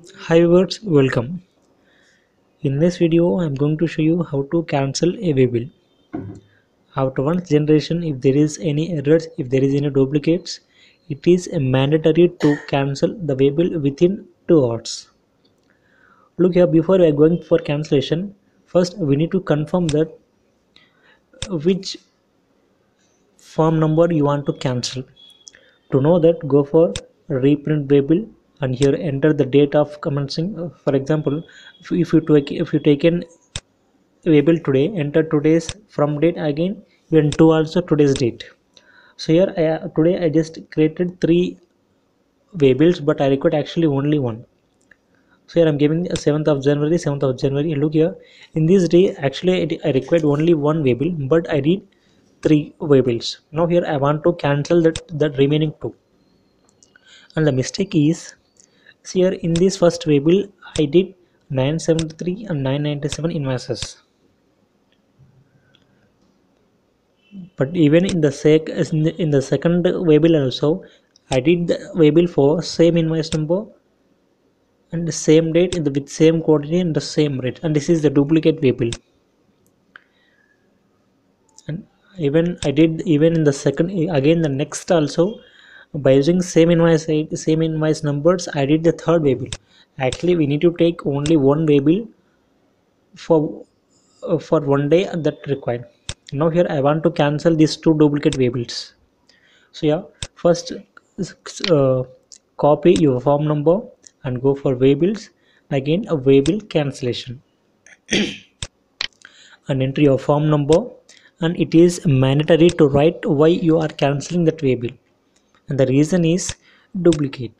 Hi viewers, welcome. In this video, I am going to show you how to cancel a waybill. After one generation, if there is any errors, if there is any duplicates, it is mandatory to cancel the waybill within 2 hours. Look here, before we are going for cancellation, first we need to confirm that which form number you want to cancel. To know that, go for reprint waybill and here enter the date of commencing. For example, if you taken able today, enter today's from date again even to also today's date. So here today I just created 3 waybills, but I required actually only one. So here I'm giving 7th of January, 7th of January, and look here, in this day actually I required only one waybill, but I did 3 waybills. Now here I want to cancel that remaining 2, and the mistake is, see here, in this first waybill I did 973 and 997 invoices. But even in the second waybill also, I did the waybill for same invoice number and the same date with same quantity and the same rate, and this is the duplicate waybill. And even in the second, again the next also, by using same invoice numbers, I did the third waybill. Actually we need to take only one waybill for one day that required. Now here I want to cancel these 2 duplicate waybills. So yeah, first uh, copy your form number and go for waybills, again a waybill cancellation, and enter your form number, and it is mandatory to write why you are cancelling that waybill, and the reason is duplicate.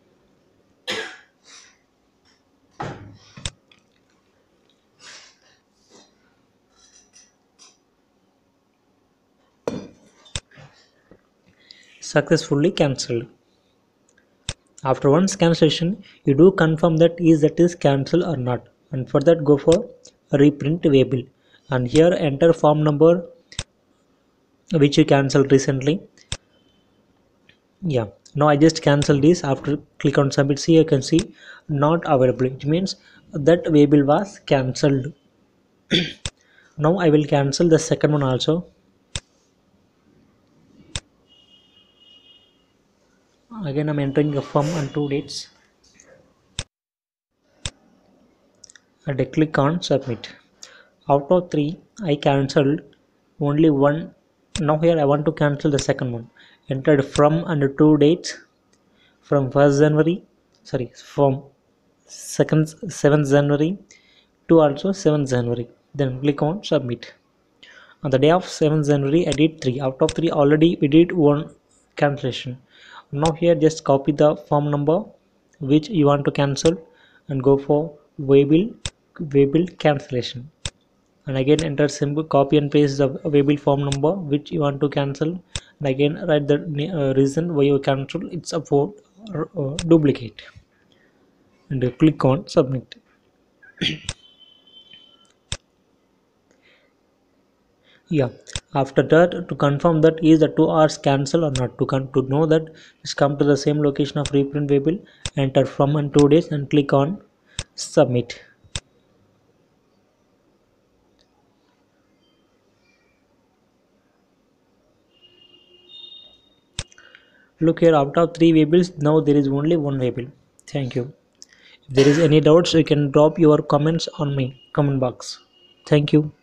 Successfully cancelled. After once cancellation, you do confirm that is cancelled or not, and for that go for reprint waybill, and here enter form number which you cancelled recently. Yeah, now I just cancel this. After click on submit, see, you can see not available, it means that waybill was cancelled. Now I will cancel the second one also. Again I'm entering a form and 2 dates, and I click on submit. Out of 3 I cancelled only one. Now here I want to cancel the second one. Entered from and 2 dates, from 1st January, sorry, from 7th January to also 7th January. Then click on submit. On the day of 7th January I did 3. Out of 3 already we did one cancellation. Now here just copy the form number which you want to cancel and go for waybill cancellation, and again enter simple copy and paste the waybill form number which you want to cancel, and again write the reason why you cancel. It's a for duplicate, and you click on submit. Yeah, after that, to confirm that is the 2 hours cancel or not, to know that, just come to the same location of reprint waybill, enter from and 2 days, and click on submit. Look here, out of 3 waybills now there is only one waybill. Thank you. If there is any doubts, you can drop your comments on my comment box. Thank you.